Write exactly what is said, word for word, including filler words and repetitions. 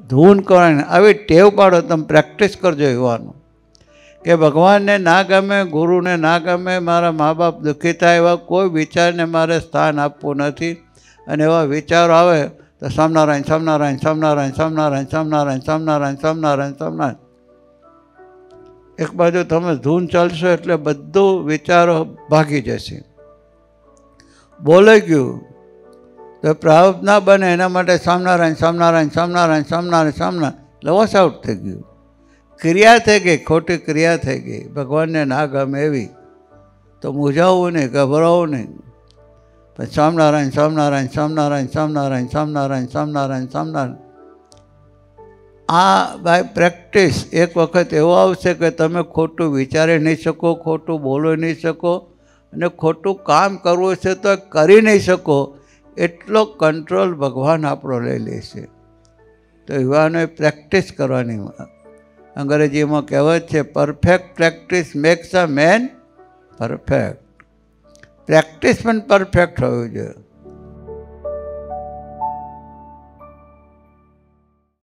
ધૂન કરવાની આવી ટેવ પાડો, તમે પ્રેક્ટિસ કરજો યુવાનો કે ભગવાનને ના ગમે, ગુરુને ના ગમે, મારા મા બાપ દુઃખી થાય એવા કોઈ વિચારને મારે સ્થાન આપવું નથી. અને એવા વિચારો આવે તો સ્વામિનારાયણ સ્વામિનારાયણ સ્વામિનારાયણ સ્વામિનારાયણ સ્વામિનારાયણ સ્વામિનારાયણ સ્વામિનારાયણ સ્વામિનારાયણ. એક બાજુ તમે ધૂન ચાલશો એટલે બધું વિચારો ભાગી જશે. બોલાઈ ગયું તો પ્રારબ્ધ ના બને એના માટે સ્વામિનારાયણ સ્વામિનારાયણ સ્વામિનારાયણ સ્વામિનારાયણ સ્વામિનારાયણ એટલે વોશ આઉટ થઈ ગયું. ક્રિયા થઈ ગઈ, ખોટી ક્રિયા થઈ ગઈ, ભગવાનને ના ગમે એવી. તો મૂંઝાવવું નહીં, ગભરાવું નહીં. પછી સ્વામિનારાયણ સ્વામિનારાયણ સ્વામિનારાયણ સ્વામિનારાયણ સ્વામિનારાયણ સ્વામિનારાયણ સ્વામિનારાયણ. આ બાય પ્રેક્ટિસ એક વખત એવો આવશે કે તમે ખોટું વિચારી નહીં શકો, ખોટું બોલી નહીં શકો, અને ખોટું કામ કરવું છે તો કરી નહીં શકો. એટલો કંટ્રોલ ભગવાન આપણો લઈ લેશે. તો યુવાનોએ પ્રેક્ટિસ કરવાની. અંગ્રેજીમાં કહેવત છે, perfect practice makes a man perfect. Practice પણ પરફેક્ટ હોવી જોઈએ.